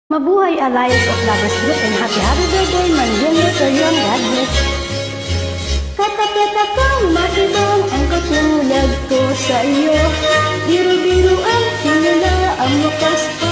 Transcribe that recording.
Mabuhay Alliance of Lovers Group and happy birthday, Manjelo Toyon, God bless. Katapeta kang matibang ang katulad ko sa iyo. Biru-biruan, hinala ang wakas.